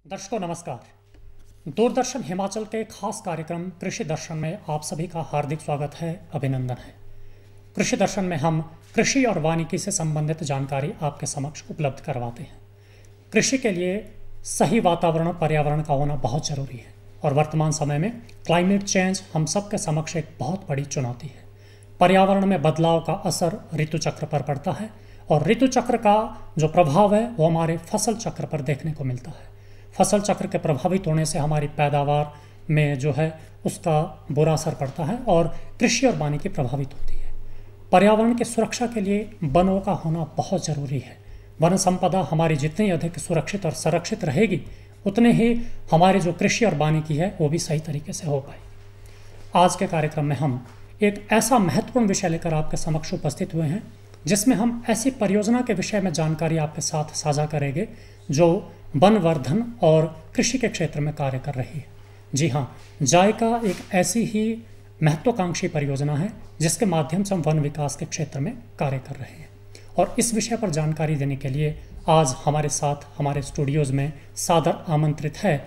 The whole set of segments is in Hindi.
दर्शकों नमस्कार। दूरदर्शन हिमाचल के खास कार्यक्रम कृषि दर्शन में आप सभी का हार्दिक स्वागत है, अभिनंदन है। कृषि दर्शन में हम कृषि और वानिकी से संबंधित जानकारी आपके समक्ष उपलब्ध करवाते हैं। कृषि के लिए सही वातावरण पर्यावरण का होना बहुत जरूरी है और वर्तमान समय में क्लाइमेट चेंज हम सबके समक्ष एक बहुत बड़ी चुनौती है। पर्यावरण में बदलाव का असर ऋतु चक्र पर पड़ता है और ऋतु चक्र का जो प्रभाव है वो हमारे फसल चक्र पर देखने को मिलता है। फसल चक्र के प्रभावित होने से हमारी पैदावार में जो है उसका बुरा असर पड़ता है और कृषि और वानिकी प्रभावित होती है। पर्यावरण की सुरक्षा के लिए वनों का होना बहुत ज़रूरी है। वन संपदा हमारी जितनी अधिक सुरक्षित और संरक्षित रहेगी उतने ही हमारी जो कृषि और वानिकी है वो भी सही तरीके से हो पाएगी। आज के कार्यक्रम में हम एक ऐसा महत्वपूर्ण विषय लेकर आपके समक्ष उपस्थित हुए हैं जिसमें हम ऐसी परियोजना के विषय में जानकारी आपके साथ साझा करेंगे जो वनवर्धन और कृषि के क्षेत्र में कार्य कर रही है। जी हाँ, जायका एक ऐसी ही महत्वाकांक्षी परियोजना है जिसके माध्यम से हम वन विकास के क्षेत्र में कार्य कर रहे हैं। और इस विषय पर जानकारी देने के लिए आज हमारे साथ हमारे स्टूडियोज़ में सादर आमंत्रित है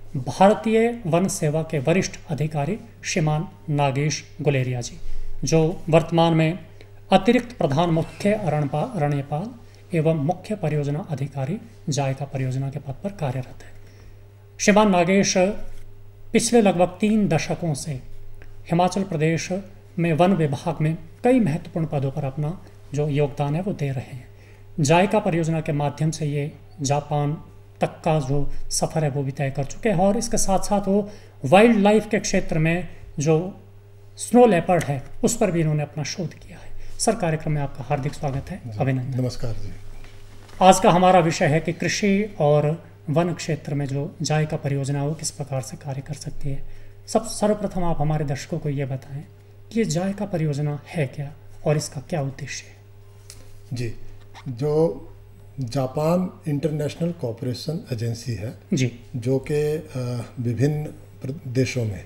भारतीय वन सेवा के वरिष्ठ अधिकारी श्रीमान नागेश गुलेरिया जी, जो वर्तमान में अतिरिक्त प्रधान मुख्य अरण्यपाल एवं मुख्य परियोजना अधिकारी जायका परियोजना के पद पर कार्यरत है। श्रीमान नागेश पिछले लगभग 3 दशकों से हिमाचल प्रदेश में वन विभाग में कई महत्वपूर्ण पदों पर अपना जो योगदान है वो दे रहे हैं। जायका परियोजना के माध्यम से ये जापान तक का जो सफ़र है वो भी तय कर चुके हैं और इसके साथ साथ वो वाइल्ड लाइफ के क्षेत्र में जो स्नो लेपर्ड है उस पर भी इन्होंने अपना शोध किया है। सर, कार्यक्रम में आपका हार्दिक स्वागत है, अभिनंदन। नमस्कार जी। आज का हमारा विषय है कि कृषि और वन क्षेत्र में जो जायका परियोजना है वो किस प्रकार से कार्य कर सकती है। सर्वप्रथम आप हमारे दर्शकों को ये बताएं कि ये जायका परियोजना है क्या और इसका क्या उद्देश्य है। जी, जो जापान इंटरनेशनल कोऑपरेशन एजेंसी है जी, जो कि विभिन्न देशों में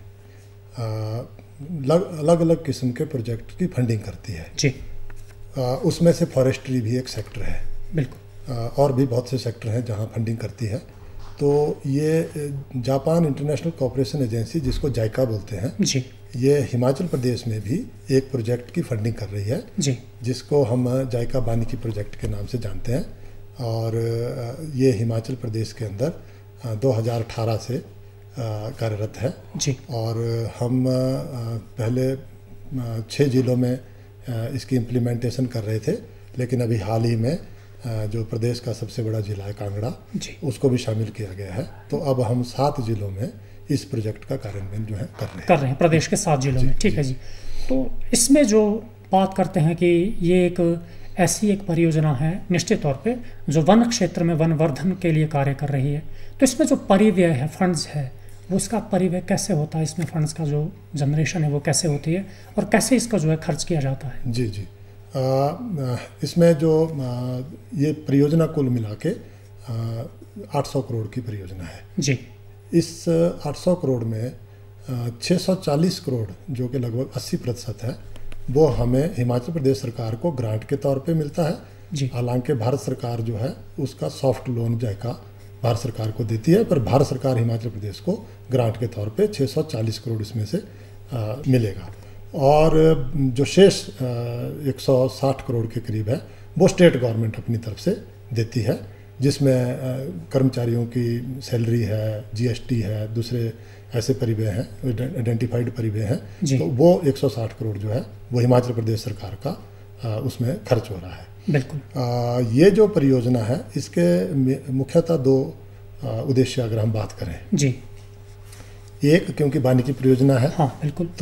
अलग अलग किस्म के प्रोजेक्ट की फंडिंग करती है जी, उसमें से फॉरेस्ट्री भी एक सेक्टर है। बिल्कुल। और भी बहुत से सेक्टर हैं जहां फंडिंग करती है। तो ये जापान इंटरनेशनल कोऑपरेशन एजेंसी, जिसको जायका बोलते हैं जी, ये हिमाचल प्रदेश में भी एक प्रोजेक्ट की फंडिंग कर रही है जी, जिसको हम जायका वानिकी प्रोजेक्ट के नाम से जानते हैं। और ये हिमाचल प्रदेश के अंदर 2018 से कार्यरत है जी। और हम पहले 6 जिलों में इसकी इम्प्लीमेंटेशन कर रहे थे, लेकिन अभी हाल ही में जो प्रदेश का सबसे बड़ा जिला है कांगड़ा, उसको भी शामिल किया गया है। तो अब हम 7 जिलों में इस प्रोजेक्ट का कार्यान्वयन जो है कर रहे हैं प्रदेश के 7 जिलों में। ठीक है जी। तो इसमें जो बात करते हैं कि ये एक ऐसी एक परियोजना है निश्चित तौर पे जो वन क्षेत्र में वनवर्धन के लिए कार्य कर रही है, तो इसमें जो परिव्यय है, फंड्स है, वो इसका परिव्यय कैसे होता है, इसमें फंड्स का जो जनरेशन है वो कैसे होती है और कैसे इसका जो है खर्च किया जाता है। जी जी, इसमें जो ये परियोजना कुल मिला के 800 करोड़ की परियोजना है जी। इस 800 करोड़ में 640 करोड़ जो कि लगभग 80% है वो हमें हिमाचल प्रदेश सरकार को ग्रांट के तौर पे मिलता है जी। हालांकि भारत सरकार जो है उसका सॉफ्ट लोन जायका भारत सरकार को देती है, पर भारत सरकार हिमाचल प्रदेश को ग्रांट के तौर पे 640 करोड़ इसमें से मिलेगा। और जो शेष 160 करोड़ के करीब है वो स्टेट गवर्नमेंट अपनी तरफ से देती है, जिसमें कर्मचारियों की सैलरी है, जीएसटी है, दूसरे ऐसे परिव्यय हैं, आइडेंटिफाइड परिव्यय हैं। तो वो 160 करोड़ जो है वो हिमाचल प्रदेश सरकार का उसमें खर्च हो रहा है। बिल्कुल। ये जो परियोजना है इसके मुख्यतः 2 उद्देश्य अगर हम बात करें जी। एक, क्योंकि वानिकी परियोजना है, हाँ बिल्कुल, तो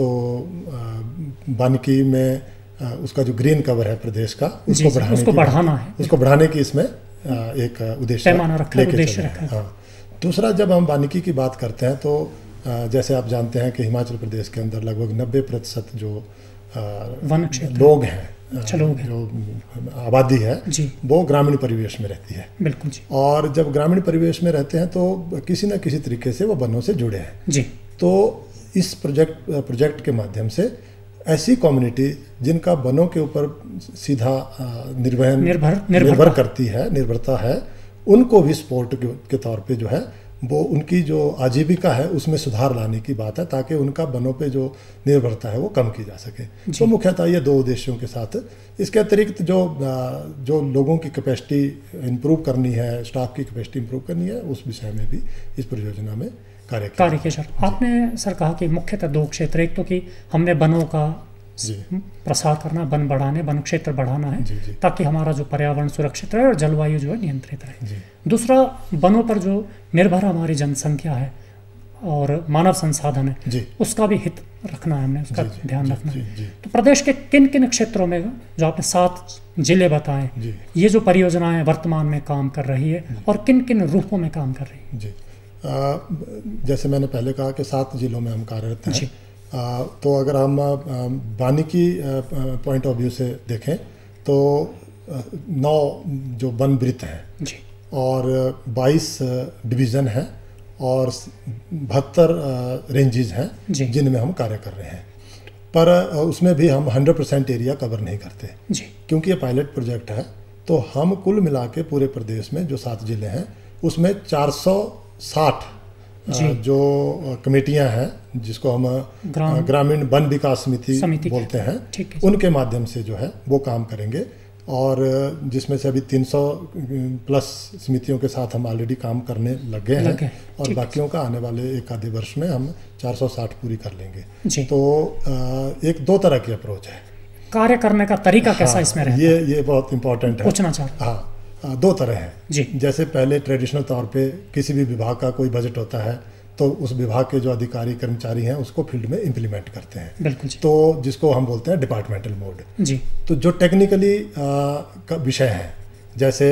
वानिकी में उसका जो ग्रीन कवर है प्रदेश का उसको बढ़ाने की इसमें एक उद्देश्य रखा है। हाँ। दूसरा, जब हम वानिकी की बात करते हैं तो जैसे आप जानते हैं कि हिमाचल प्रदेश के अंदर लगभग 90% जो वन लोग हैं, जो आबादी है वो ग्रामीण परिवेश में रहती है। बिल्कुल जी। और जब ग्रामीण परिवेश में रहते हैं तो किसी न किसी तरीके से वो वनों से जुड़े हैं जी। तो इस प्रोजेक्ट के माध्यम से ऐसी कम्युनिटी जिनका वनों के ऊपर सीधा निर्भरता है, उनको भी सपोर्ट के तौर पे जो है वो उनकी जो आजीविका है उसमें सुधार लाने की बात है, ताकि उनका वनों पे जो निर्भरता है वो कम की जा सके। तो मुख्यतः ये दो उद्देश्यों के साथ, इसके अतिरिक्त जो लोगों की कैपेसिटी इंप्रूव करनी है, स्टाफ की कैपेसिटी इंप्रूव करनी है, उस विषय में भी इस परियोजना में कार्य किया। सर आपने सर कहा कि मुख्यतः दो क्षेत्र, एक तो कि हमने वनों का प्रसार करना, वन बढ़ाने, वन क्षेत्र बढ़ाना है ताकि हमारा जो पर्यावरण सुरक्षित रहे और जलवायु जो है नियंत्रित रहे। दूसरा, वनों पर जो निर्भर हमारी जनसंख्या है और मानव संसाधन है उसका भी हित रखना है, हमने उसका ध्यान रखना है। तो प्रदेश के किन किन क्षेत्रों में, जो आपने 7 जिले बताए, ये जो परियोजनाएं वर्तमान में काम कर रही है और किन किन रूपों में काम कर रही है? जैसे मैंने पहले कहा कि 7 जिलों में हम कार्यरत हैं। तो अगर हम वानिकी पॉइंट ऑफ व्यू से देखें तो 9 जो वन वृत्त हैं और 22 डिवीज़न हैं और 72 रेंजेस हैं जिनमें हम कार्य कर रहे हैं। पर उसमें भी हम 100% एरिया कवर नहीं करते क्योंकि ये पायलट प्रोजेक्ट है। तो हम कुल मिला के पूरे प्रदेश में जो 7 जिले हैं उसमें 460 जो कमेटियां हैं, जिसको हम ग्रामीण वन विकास समिति बोलते हैं, उनके माध्यम से जो है वो काम करेंगे। और जिसमें से अभी 300 प्लस समितियों के साथ हम ऑलरेडी काम करने लगे हैं और बाकियों का आने वाले 1 आधे वर्ष में हम 460 पूरी कर लेंगे। तो एक 2 तरह की अप्रोच है। कार्य करने का तरीका कैसा इसमें रहता है? ये बहुत इंपॉर्टेंट है, पूछना चाह रहा हूं। 2 तरह हैं। जैसे पहले ट्रेडिशनल तौर पे किसी भी विभाग का कोई बजट होता है तो उस विभाग के जो अधिकारी कर्मचारी हैं उसको फील्ड में इम्प्लीमेंट करते हैं। बिल्कुल। तो जिसको हम बोलते हैं डिपार्टमेंटल मोड। तो जो टेक्निकली का विषय है, जैसे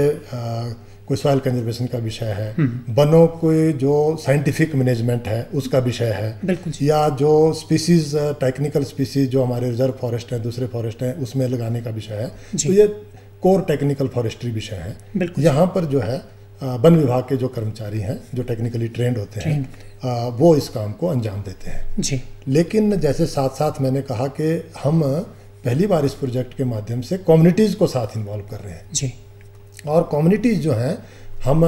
कोई सॉइल कंजर्वेशन का विषय है, वनों के जो साइंटिफिक मैनेजमेंट है उसका विषय है, या जो स्पीसीज टेक्निकल स्पीसीज जो हमारे रिजर्व फॉरेस्ट हैं, दूसरे फॉरेस्ट हैं, उसमें लगाने का विषय है, तो ये कोर टेक्निकल फॉरेस्ट्री विषय है। यहाँ पर जो है वन विभाग के जो कर्मचारी हैं जो टेक्निकली ट्रेंड होते हैं वो इस काम को अंजाम देते हैं। लेकिन जैसे साथ साथ मैंने कहा कि हम पहली बार इस प्रोजेक्ट के माध्यम से कम्युनिटीज़ को साथ इन्वॉल्व कर रहे हैं। और कम्युनिटीज़ जो हैं, हम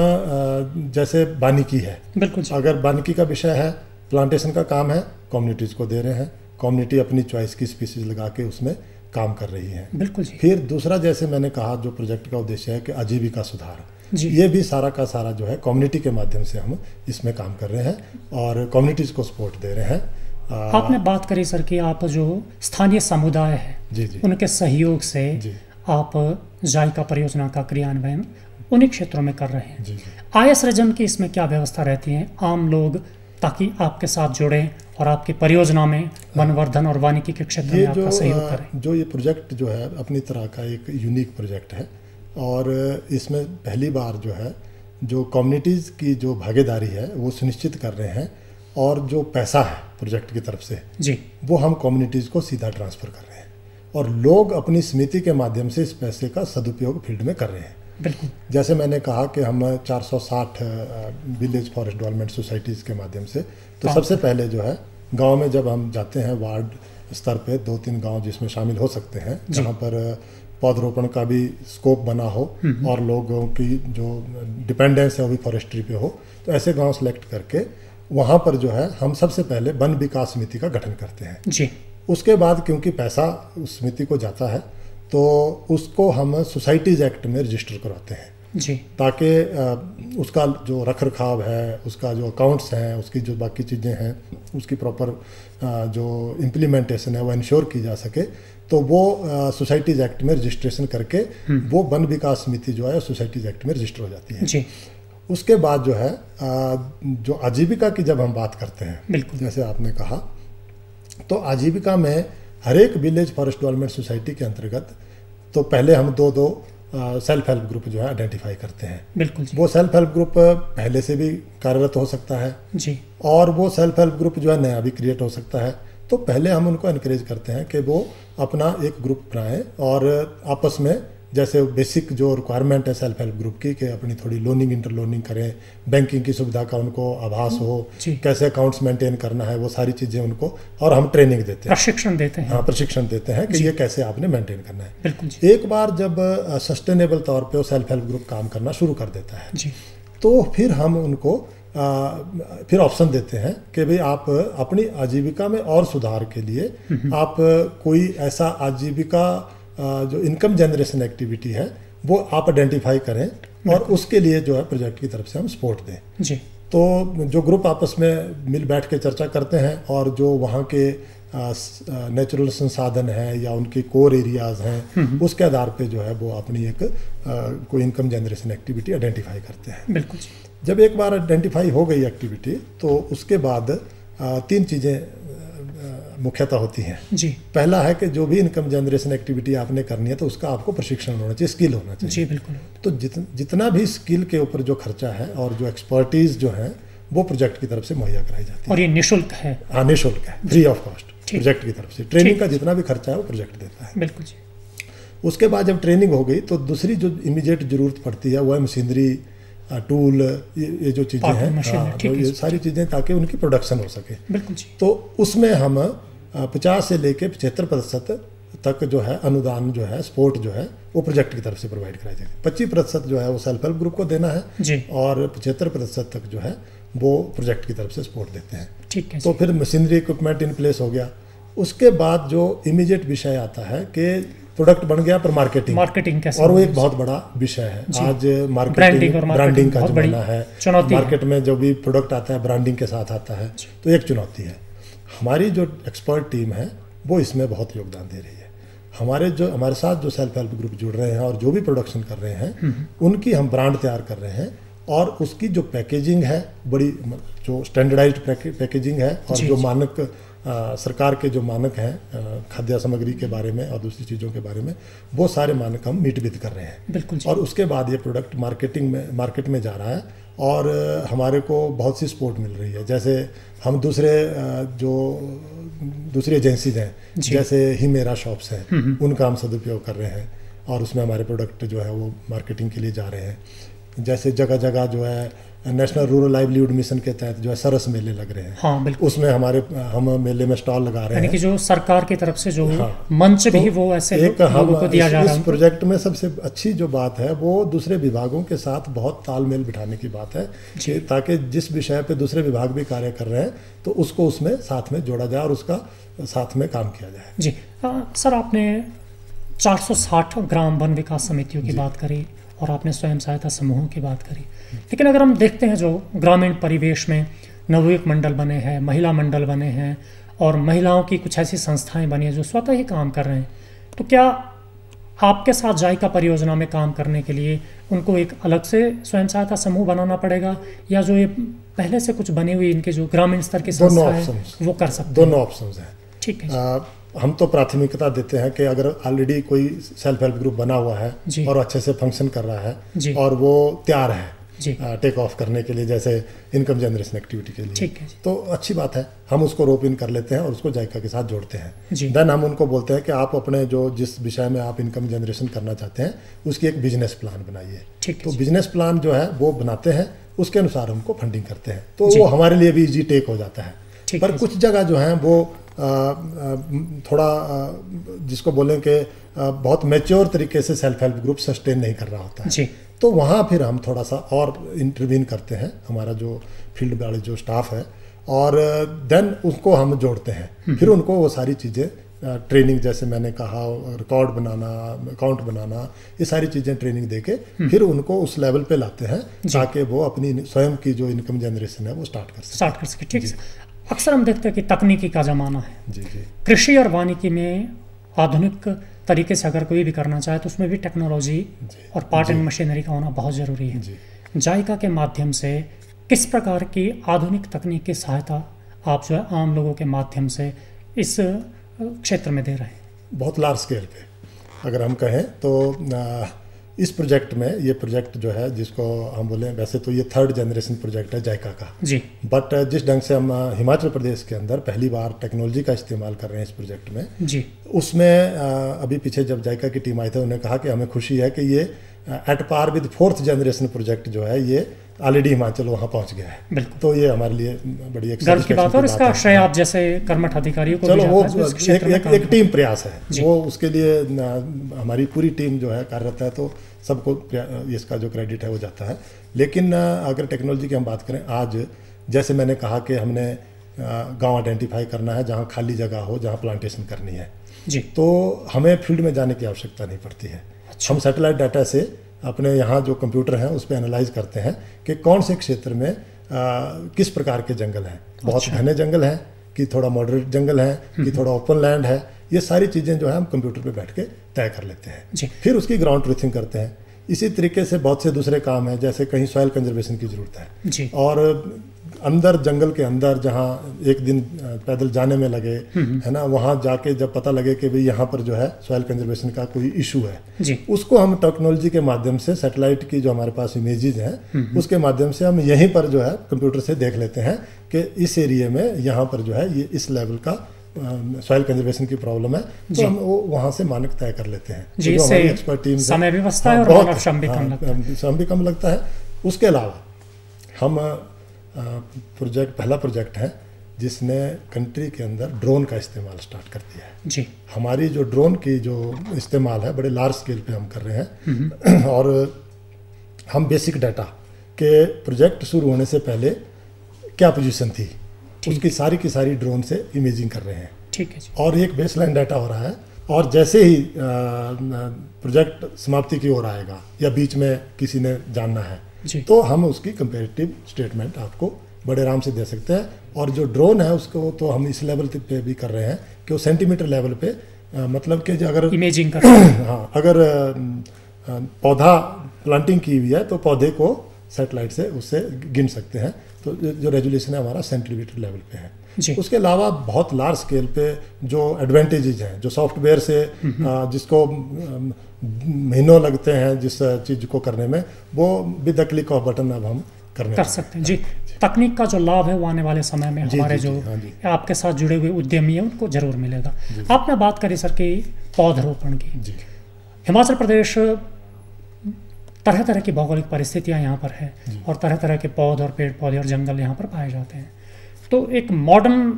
जैसे वानिकी है, अगर वानिकी का विषय है, प्लांटेशन का काम है, कम्युनिटीज़ को दे रहे हैं। कम्युनिटी अपनी चॉइस की स्पीसीज लगा के उसमें काम कर रही है। बिल्कुल। फिर दूसरा, जैसे मैंने कहा, जो प्रोजेक्ट का उद्देश्य है कि आजीविका सुधार, ये भी सारा का सारा जो है कम्युनिटी के माध्यम से हम इसमें काम कर रहे हैं और कम्युनिटीज़ को सपोर्ट दे रहे हैं। आपने बात करी सर कि आप जो स्थानीय समुदाय है उनके सहयोग से आप जायका परियोजना का क्रियान्वयन उन्हीं क्षेत्रों में कर रहे हैं। आय सृजन की इसमें क्या व्यवस्था रहती है आम लोग, ताकि आपके साथ जुड़ें और आपकी परियोजना में वनवर्धन और वानिकी के क्षेत्र में आपका सहयोग करें? जो ये प्रोजेक्ट जो है अपनी तरह का एक यूनिक प्रोजेक्ट है और इसमें पहली बार जो है जो कम्युनिटीज़ की जो भागीदारी है वो सुनिश्चित कर रहे हैं और जो पैसा है प्रोजेक्ट की तरफ से वो हम कम्युनिटीज़ को सीधा ट्रांसफ़र कर रहे हैं और लोग अपनी समिति के माध्यम से इस पैसे का सदुपयोग फील्ड में कर रहे हैं। बिल्कुल। जैसे मैंने कहा कि हम 460 विलेज फॉरेस्ट डेवलपमेंट सोसाइटीज़ के माध्यम से, तो सबसे पहले जो है गांव में जब हम जाते हैं, वार्ड स्तर पे 2-3 गांव जिसमें शामिल हो सकते हैं जहां पर पौधरोपण का भी स्कोप बना हो और लोगों की जो डिपेंडेंस है वो भी फॉरेस्ट्री पे हो, तो ऐसे गांव सेलेक्ट करके वहाँ पर जो है हम सबसे पहले वन विकास समिति का गठन करते हैं। उसके बाद क्योंकि पैसा उस समिति को जाता है तो उसको हम सोसाइटीज़ एक्ट में रजिस्टर करवाते हैं ताकि उसका जो रख रखाव है, उसका जो अकाउंट्स हैं, उसकी जो बाकी चीज़ें हैं, उसकी प्रॉपर जो इम्प्लीमेंटेशन है वो इंश्योर की जा सके। तो वो सोसाइटीज़ एक्ट में रजिस्ट्रेशन करके वो वन विकास समिति जो है सोसाइटीज़ एक्ट में रजिस्टर हो जाती है। उसके बाद जो है जो आजीविका की जब हम बात करते हैं, जैसे आपने कहा, तो आजीविका में हर एक विलेज फॉरेस्ट डेवलपमेंट सोसाइटी के अंतर्गत तो पहले हम 2 सेल्फ हेल्प ग्रुप जो है आइडेंटिफाई करते हैं। बिल्कुल जी। वो सेल्फ हेल्प ग्रुप पहले से भी कार्यरत हो सकता है जी, और वो सेल्फ हेल्प ग्रुप जो है नया भी क्रिएट हो सकता है। तो पहले हम उनको इनकरेज करते हैं कि वो अपना एक ग्रुप बनाएं और आपस में जैसे बेसिक जो रिक्वायरमेंट है सेल्फ हेल्प ग्रुप की, कि अपनी थोड़ी लोनिंग इंटरलोनिंग करें, बैंकिंग की सुविधा का उनको आभास हो, कैसे अकाउंट्स मेंटेन करना है, वो सारी चीज़ें उनको, और हम ट्रेनिंग देते हैं, प्रशिक्षण देते हैं। हाँ, प्रशिक्षण देते हैं कि ये कैसे आपने मेंटेन करना है। बिल्कुल जी। एक बार जब सस्टेनेबल तौर पे वो सेल्फ हेल्प ग्रुप काम करना शुरू कर देता है जी, तो फिर हम उनको फिर ऑप्शन देते हैं कि भाई आप अपनी आजीविका में और सुधार के लिए आप कोई ऐसा आजीविका जो इनकम जनरेशन एक्टिविटी है वो आप आइडेंटिफाई करें और उसके लिए जो है प्रोजेक्ट की तरफ से हम सपोर्ट दें जी। तो जो ग्रुप आपस में मिल बैठ के चर्चा करते हैं और जो वहाँ के नेचुरल संसाधन है या उनके कोर एरियाज हैं उसके आधार पे जो है वो अपनी एक कोई इनकम जनरेशन एक्टिविटी आइडेंटिफाई करते हैं। बिल्कुल जी। जब एक बार आइडेंटिफाई हो गई एक्टिविटी तो उसके बाद 3 चीज़ें मुख्यतः होती हैं जी। पहला है कि जो भी इनकम जनरेशन एक्टिविटी आपने करनी है तो उसका आपको प्रशिक्षण होना चाहिए, स्किल होना चाहिए जी। बिल्कुल। तो जितना भी स्किल के ऊपर जो खर्चा है और जो एक्सपर्टीज जो है वो प्रोजेक्ट की तरफ से मुहैया कराई जाती है और ये निःशुल्क है। हाँ निःशुल्क है, फ्री ऑफ कॉस्ट प्रोजेक्ट की तरफ से। ट्रेनिंग का जितना भी खर्चा है वो प्रोजेक्ट देता है। बिल्कुल जी। उसके बाद जब ट्रेनिंग हो गई तो दूसरी जो इमीडिएट जरूरत पड़ती है वो है मशीनरी, टूल, ये जो चीज़ें हैं तो ये सारी चीज़ें ताकि उनकी प्रोडक्शन हो सके। बिल्कुल जी। तो उसमें हम 50 से लेके 75% तक जो है अनुदान जो है सपोर्ट जो है वो प्रोजेक्ट की तरफ से प्रोवाइड कराई जाएगी। 25% जो है वो सेल्फ हेल्प ग्रुप को देना है जी। और 75% तक जो है वो प्रोजेक्ट की तरफ से सपोर्ट देते हैं। ठीक है। तो फिर मशीनरी इक्विपमेंट इन प्लेस हो गया। उसके बाद जो इमीडिएट विषय आता है कि प्रोडक्ट बन गया पर मार्केटिंग कैसे, और वो एक बहुत बड़ा विषय है। आज ब्रांडिंग का जमाना है, मार्केट में जो भी प्रोडक्ट आता है ब्रांडिंग के साथ आता है तो एक चुनौती है। हमारी जो एक्सपर्ट टीम है वो इसमें बहुत योगदान दे रही है। हमारे साथ जो सेल्फ हेल्प ग्रुप जुड़ रहे हैं और जो भी प्रोडक्शन कर रहे हैं उनकी हम ब्रांड तैयार कर रहे हैं और उसकी जो पैकेजिंग है बड़ी जो स्टैंडर्डाइज्ड पैकेजिंग है और जो मानक सरकार के जो मानक हैं खाद्य सामग्री के बारे में और दूसरी चीज़ों के बारे में वो सारे मानक हम मीट विद कर रहे हैं। बिल्कुल। और उसके बाद ये प्रोडक्ट मार्केट में जा रहा है और हमारे को बहुत सी सपोर्ट मिल रही है। जैसे हम दूसरी एजेंसीज हैं जैसे ही मेरा शॉप्स हैं उनका हम सदुपयोग कर रहे हैं और उसमें हमारे प्रोडक्ट जो है वो मार्केटिंग के लिए जा रहे हैं। जैसे जगह जगह जो है नेशनल रूरल लाइवलीहुड मिशन के तहत जो है सरस मेले लग रहे हैं। हाँ बिल्कुल। उसमें हम मेले में स्टॉल लगा रहे हैं कि जो सरकार की तरफ से जो मंच भी वो ऐसे लोगों को दिया जा रहा है। इस प्रोजेक्ट में सबसे अच्छी जो बात है वो दूसरे विभागों के साथ बहुत तालमेल बिठाने की बात है ताकि जिस विषय पे दूसरे विभाग भी कार्य कर रहे हैं तो उसको उसमें साथ में जोड़ा जाए और उसका साथ में काम किया जाए। जी सर, आपने 460 ग्राम वन विकास समितियों की बात करी और आपने स्वयं सहायता समूहों की बात करी, लेकिन अगर हम देखते हैं जो ग्रामीण परिवेश में नवयुवक मंडल बने हैं, महिला मंडल बने हैं और महिलाओं की कुछ ऐसी संस्थाएं बनी हैं जो स्वतः ही काम कर रहे हैं, तो क्या आपके साथ जायका परियोजना में काम करने के लिए उनको एक अलग से स्वयं सहायता समूह बनाना पड़ेगा या जो ये पहले से कुछ बने हुए इनके जो ग्रामीण स्तर की संस्थाएं वो कर सकते हैं? दोनों ऑप्शंस हैं। ठीक है। हम तो प्राथमिकता देते हैं कि अगर ऑलरेडी कोई सेल्फ हेल्प ग्रुप बना हुआ है और अच्छे से फंक्शन कर रहा है और वो तैयार है टेक ऑफ करने के लिए जैसे इनकम जनरेशन एक्टिविटी के लिए, तो अच्छी बात है, हम उसको रोप इन कर लेते हैं और उसको जायका के साथ जोड़ते हैं। देन हम उनको बोलते हैं कि आप अपने जो जिस विषय में आप इनकम जनरेशन करना चाहते हैं उसकी एक बिजनेस प्लान बनाइए। तो बिजनेस प्लान जो है वो बनाते हैं, उसके अनुसार हमको फंडिंग करते हैं, तो वो हमारे लिए भी इजी टेक हो जाता है। पर कुछ जगह जो है वो थोड़ा जिसको बोलें कि बहुत मैच्योर तरीके से सेल्फ हेल्प ग्रुप सस्टेन नहीं कर रहा होता है, तो वहाँ फिर हम थोड़ा सा और इंटरवीन करते हैं, हमारा जो फील्ड वाले जो स्टाफ है, और देन उसको हम जोड़ते हैं। फिर उनको वो सारी चीज़ें ट्रेनिंग, जैसे मैंने कहा, रिकॉर्ड बनाना, अकाउंट बनाना, ये सारी चीज़ें ट्रेनिंग देके फिर उनको उस लेवल पे लाते हैं ताकि वो अपनी स्वयं की जो इनकम जनरेशन है वो स्टार्ट कर सके। ठीक है। अक्सर हम देखते हैं कि तकनीकी का ज़माना है। कृषि और वानिकी में आधुनिक तरीके से अगर कोई भी करना चाहे तो उसमें भी टेक्नोलॉजी और पार्ट एंड मशीनरी का होना बहुत ज़रूरी है। जायका के माध्यम से किस प्रकार की आधुनिक तकनीक की सहायता आप जो है आम लोगों के माध्यम से इस क्षेत्र में दे रहे हैं? बहुत लार्ज स्केल पे अगर हम कहें तो इस प्रोजेक्ट में, ये प्रोजेक्ट जो है जिसको हम बोलें, वैसे तो ये 3rd जनरेशन प्रोजेक्ट है जायका का बट जिस ढंग से हम हिमाचल प्रदेश के अंदर पहली बार टेक्नोलॉजी का इस्तेमाल कर रहे हैं इस प्रोजेक्ट में उसमें अभी पीछे जब जायका की टीम आई थी उन्होंने कहा कि हमें खुशी है कि ये एट पार विद 4th जनरेशन प्रोजेक्ट जो है ये ऑलरेडी हिमाचल वहाँ पहुँच गया है। तो ये हमारे लिए बड़ी गर्व की बात है और इसका श्रेय आप जैसे कर्मठ अधिकारियों को चलो वो एक टीम प्रयास है, वो उसके लिए हमारी पूरी टीम जो है कार्यरत है, तो सबको इसका जो क्रेडिट है वो जाता है। लेकिन अगर टेक्नोलॉजी की हम बात करें, आज जैसे मैंने कहा कि हमने गांव आइडेंटिफाई करना है जहां खाली जगह हो, जहां प्लांटेशन करनी है जी, तो हमें फील्ड में जाने की आवश्यकता नहीं पड़ती है। अच्छा। हम सैटेलाइट डाटा से अपने यहाँ जो कंप्यूटर हैं उस पर एनालाइज करते हैं कि कौन से क्षेत्र में किस प्रकार के जंगल हैं, बहुत अच्छा। घने जंगल हैं कि थोड़ा मॉडरेट जंगल है कि थोड़ा ओपन लैंड है। ये सारी चीज़ें जो है हम कंप्यूटर पे बैठ के तय कर लेते हैं जी। फिर उसकी ग्राउंड ट्रूथिंग करते हैं। इसी तरीके से बहुत से दूसरे काम हैं, जैसे कहीं सॉइल कंजर्वेशन की ज़रूरत है जी, और अंदर जंगल के अंदर जहाँ एक दिन पैदल जाने में लगे, है ना, वहाँ जाके जब पता लगे कि भाई यहाँ पर जो है सॉइल कंजर्वेशन का कोई इशू है, जी, उसको हम टेक्नोलॉजी के माध्यम से, सैटेलाइट की जो हमारे पास इमेजेस हैं उसके माध्यम से हम यहीं पर जो है कंप्यूटर से देख लेते हैं कि इस एरिया में यहाँ पर जो है ये इस लेवल का सॉइल कंजर्वेशन की प्रॉब्लम है, तो हम वो वहाँ से मानक तय कर लेते हैं। जी, तो जो हमारी इससे एक्सपर्ट टीम समय भी बचता है और मानव श्रम भी कम लगता है। श्रम भी कम लगता है। उसके अलावा हम पहला प्रोजेक्ट है जिसने कंट्री के अंदर ड्रोन का इस्तेमाल स्टार्ट कर दिया है। जी, हमारी जो ड्रोन की जो इस्तेमाल है बड़े लार्ज स्केल पे हम कर रहे हैं और हम बेसिक डाटा के प्रोजेक्ट शुरू होने से पहले क्या पोजीशन थी उसकी सारी की सारी ड्रोन से इमेजिंग कर रहे हैं। ठीक है जी, और एक बेसलाइन डाटा हो रहा है, और जैसे ही प्रोजेक्ट समाप्ति की ओर आएगा या बीच में किसी ने जानना है जी, तो हम उसकी कंपैरेटिव स्टेटमेंट आपको बड़े आराम से दे सकते हैं। और जो ड्रोन है उसको तो हम इस लेवल पे भी कर रहे हैं कि वो सेंटीमीटर लेवल पे मतलब कि अगर इमेजिंग कर हाँ, अगर पौधा प्लांटिंग की हुई है तो पौधे को सैटेलाइट से उससे गिन सकते हैं। तो जो रेजोल्यूशन है हमारा सेंटीमीटर लेवल पे है। जी, उसके अलावा बहुत लार्ज स्केल पे जो एडवांटेजेस हैं, जो सॉफ्टवेयर से जिसको महीनों लगते हैं जिस चीज़ को करने में, वो with the click of button अब हम कर सकते हैं। जी, तकनीक का जो लाभ है वो आने वाले समय में हमारे जो आपके साथ जुड़े हुए उद्यमी हैं उनको जरूर मिलेगा। आपने बात करी सर कि पौधरोपण की। जी, हिमाचल प्रदेश तरह तरह की भौगोलिक परिस्थितियां यहाँ पर है और तरह तरह के पौध और पेड़ पौधे और जंगल यहाँ पर पाए जाते हैं। तो एक मॉडर्न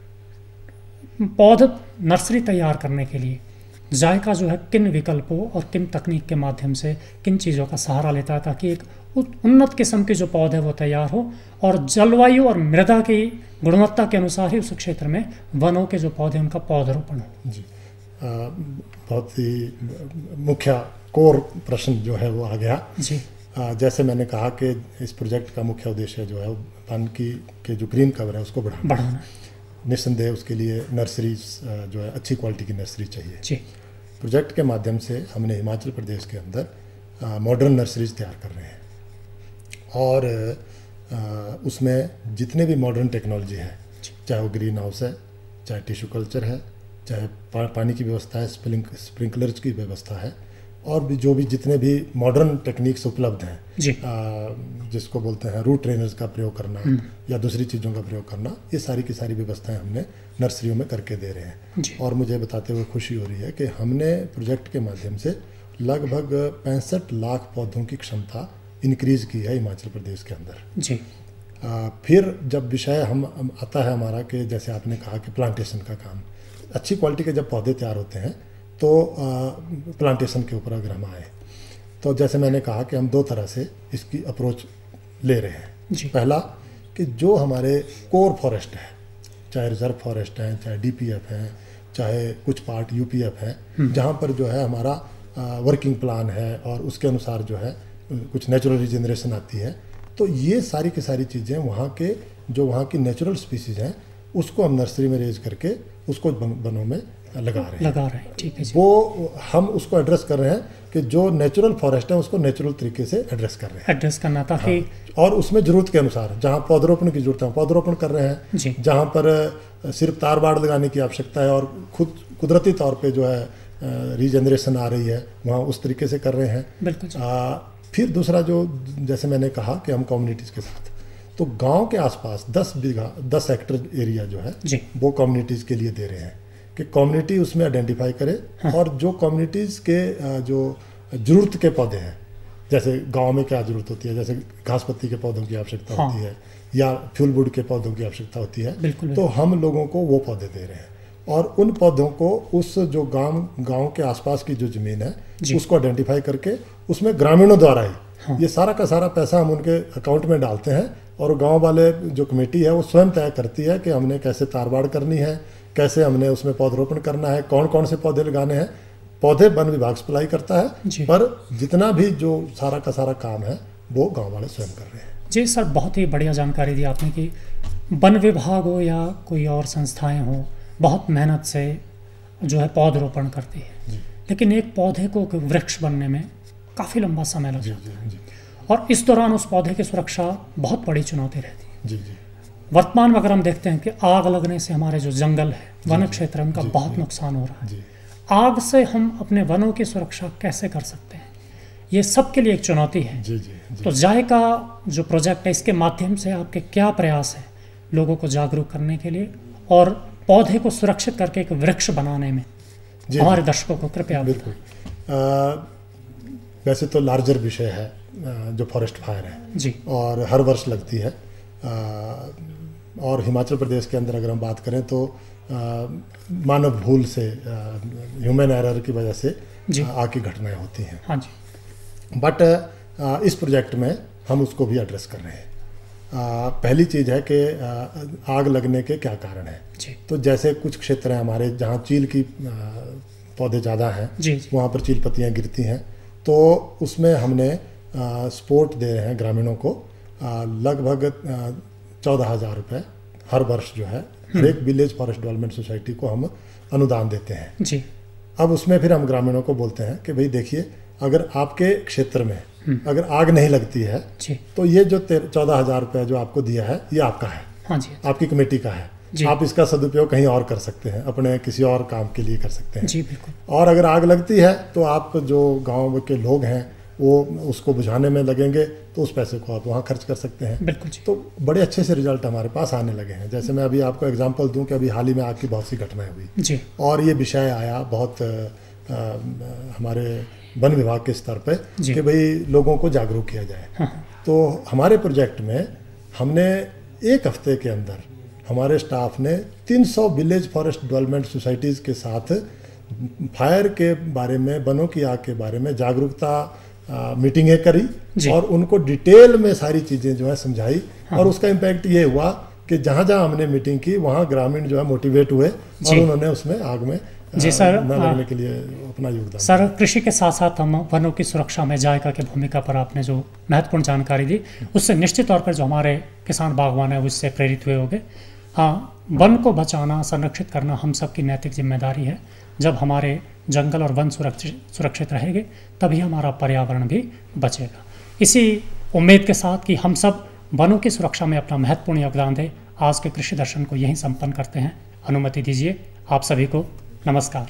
पौध नर्सरी तैयार करने के लिए जायका जो है किन विकल्पों और किन तकनीक के माध्यम से किन चीज़ों का सहारा लेता है ताकि एक उन्नत किस्म के जो पौधे वो तैयार हो और जलवायु और मृदा की गुणवत्ता के अनुसार ही उस क्षेत्र में वनों के जो पौधे उनका पौधरोपण हो। जी, बहुत ही मुख्य कोर प्रश्न जो है वो आ गया। जी, जैसे मैंने कहा कि इस प्रोजेक्ट का मुख्य उद्देश्य जो है वन के जो ग्रीन कवर है उसको बढ़ाना। निस्संदेह उसके लिए नर्सरीज जो है अच्छी क्वालिटी की नर्सरी चाहिए। जी, प्रोजेक्ट के माध्यम से हमने हिमाचल प्रदेश के अंदर मॉडर्न नर्सरीज तैयार कर रहे हैं और उसमें जितने भी मॉडर्न टेक्नोलॉजी है, चाहे वो ग्रीन हाउस है, चाहे टिश्यू कल्चर है, चाहे पानी की व्यवस्था है, स्प्रिंकलर्स की व्यवस्था है, और भी जो भी जितने भी मॉडर्न टेक्निक्स उपलब्ध हैं, जिसको बोलते हैं रूट ट्रेनर्स का प्रयोग करना या दूसरी चीज़ों का प्रयोग करना, ये सारी की सारी व्यवस्थाएं हमने नर्सरियों में करके दे रहे हैं। और मुझे बताते हुए खुशी हो रही है कि हमने प्रोजेक्ट के माध्यम से लगभग 65 लाख पौधों की क्षमता इंक्रीज की है हिमाचल प्रदेश के अंदर। जी, फिर जब विषय हम आता है हमारा कि जैसे आपने कहा कि प्लांटेशन का काम, अच्छी क्वालिटी के जब पौधे तैयार होते हैं तो प्लांटेशन के ऊपर अगर हम आए तो जैसे मैंने कहा कि हम दो तरह से इसकी अप्रोच ले रहे हैं। पहला कि जो हमारे कोर फॉरेस्ट है, चाहे रिजर्व फॉरेस्ट हैं, चाहे डीपीएफ हैं, चाहे कुछ पार्ट यूपीएफ हैं, जहाँ पर जो है हमारा वर्किंग प्लान है और उसके अनुसार जो है कुछ नेचुरल रिजेनरेशन आती है, तो ये सारी की सारी चीज़ें वहाँ के जो वहाँ की नेचुरल स्पीसीज हैं उसको हम नर्सरी में रेज करके उसको बनों में लगा रहे हैं। ठीक है जी। वो हम उसको एड्रेस कर रहे हैं कि जो नेचुरल फॉरेस्ट है उसको नेचुरल तरीके से एड्रेस कर रहे हैं, एड्रेस करना ताकि और उसमें ज़रूरत के अनुसार जहाँ पौधरोपण की जरूरत है पौधरोपण कर रहे हैं, जहाँ पर सिर्फ तार बाड़ लगाने की आवश्यकता है और खुद कुदरती तौर पे जो है रीजनरेशन आ रही है वहाँ उस तरीके से कर रहे हैं। बिल्कुल। फिर दूसरा जो जैसे मैंने कहा कि हम कम्युनिटीज़ के साथ, तो गांव के आसपास 10 हेक्टेयर एरिया जो है वो कम्युनिटीज़ के लिए दे रहे हैं कि कम्युनिटी उसमें आइडेंटिफाई करे। और जो कम्युनिटीज़ के जो ज़रूरत के पौधे हैं, जैसे गांव में क्या ज़रूरत होती है, जैसे घास पत्ती के पौधों की आवश्यकता होती है या फ्यूल वुड के पौधों की आवश्यकता होती है, तो हम लोगों को वो पौधे दे रहे हैं और उन पौधों को उस जो गांव के आसपास की जो ज़मीन है उसको आइडेंटिफाई करके उसमें ग्रामीणों द्वारा ही ये सारा का सारा पैसा हम उनके अकाउंट में डालते हैं और गांव वाले जो कमेटी है वो स्वयं तय करती है कि हमने कैसे तारबाड़ करनी है, कैसे हमने उसमें पौधरोपण करना है, कौन कौन से पौधे लगाने हैं। पौधे वन विभाग सप्लाई करता है, पर जितना भी जो सारा का सारा काम है वो गाँव वाले स्वयं कर रहे हैं। जी सर, बहुत ही बढ़िया जानकारी दी आपने कि वन विभाग हो या कोई और संस्थाएं हो, बहुत मेहनत से जो है पौधरोपण करती है, लेकिन एक पौधे को वृक्ष बनने में काफ़ी लंबा समय लग जाता है और इस दौरान उस पौधे की सुरक्षा बहुत बड़ी चुनौती रहती है। वर्तमान में अगर हम देखते हैं कि आग लगने से हमारे जो जंगल है, वन क्षेत्र, उनका बहुत नुकसान हो रहा है। आग से हम अपने वनों की सुरक्षा कैसे कर सकते हैं, ये सबके लिए एक चुनौती है। तो जायका जो प्रोजेक्ट है, इसके माध्यम से आपके क्या प्रयास है लोगों को जागरूक करने के लिए और पौधे को सुरक्षित करके एक वृक्ष बनाने में? हमारे दर्शकों को कृपया। बिल्कुल, वैसे तो लार्जर विषय है जो फॉरेस्ट फायर है जी, और हर वर्ष लगती है। और हिमाचल प्रदेश के अंदर अगर हम बात करें तो मानव भूल से, ह्यूमन एरर की वजह से आग की घटनाएं होती हैं। हाँ जी। बट इस प्रोजेक्ट में हम उसको भी एड्रेस कर रहे हैं। पहली चीज़ है कि आग लगने के क्या कारण हैं। तो जैसे कुछ क्षेत्र हैं हमारे जहाँ चील की पौधे ज़्यादा हैं, वहाँ पर चील पत्तियाँ गिरती हैं, तो उसमें हमने सपोर्ट दे रहे हैं ग्रामीणों को। लगभग 14,000 रुपये हर वर्ष जो है हर एक विलेज फॉरेस्ट डेवलपमेंट सोसाइटी को हम अनुदान देते हैं जी। अब उसमें फिर हम ग्रामीणों को बोलते हैं कि भाई देखिए, अगर आपके क्षेत्र में अगर आग नहीं लगती है तो ये जो 14,000 रुपये जो आपको दिया है ये आपका है। हाँ जी। आपकी कमेटी का है। आप इसका सदुपयोग कहीं और कर सकते हैं, अपने किसी और काम के लिए कर सकते हैं। जी बिल्कुल। और अगर आग लगती है तो आप जो गांव के लोग हैं वो उसको बुझाने में लगेंगे, तो उस पैसे को आप वहाँ खर्च कर सकते हैं। बिल्कुल जी। तो बड़े अच्छे से रिजल्ट हमारे पास आने लगे हैं। जैसे मैं अभी आपको एग्जांपल दूं कि अभी हाल ही में आग की बहुत सी घटनाएं हुई जी, और ये विषय आया बहुत हमारे वन विभाग के स्तर पे कि भाई लोगों को जागरूक किया जाए। हाँ। तो हमारे प्रोजेक्ट में हमने एक हफ्ते के अंदर हमारे स्टाफ ने 300 विलेज फॉरेस्ट डेवलपमेंट सोसाइटीज़ के साथ फायर के बारे में, वनों की आग के बारे में जागरूकता मीटिंगें करी और उनको डिटेल में सारी चीज़ें जो है समझाई। हाँ। और उसका इम्पैक्ट ये हुआ कि जहाँ जहाँ हमने मीटिंग की वहाँ ग्रामीण जो है मोटिवेट हुए और उन्होंने उसमें आग में जी सर न लगने के लिए अपना योगदान। सर, कृषि के साथ साथ हम वनों की सुरक्षा में जायका की भूमिका पर आपने जो महत्वपूर्ण जानकारी दी, उससे निश्चित तौर पर जो हमारे किसान बागवान है उससे प्रेरित हुए होंगे। हाँ, वन को बचाना, संरक्षित करना हम सबकी नैतिक जिम्मेदारी है। जब हमारे जंगल और वन सुरक्षित रहेंगे तभी हमारा पर्यावरण भी बचेगा। इसी उम्मीद के साथ कि हम सब वनों की सुरक्षा में अपना महत्वपूर्ण योगदान दें, आज के कृषि दर्शन को यहीं संपन्न करते हैं। अनुमति दीजिए आप सभी को। नमस्कार।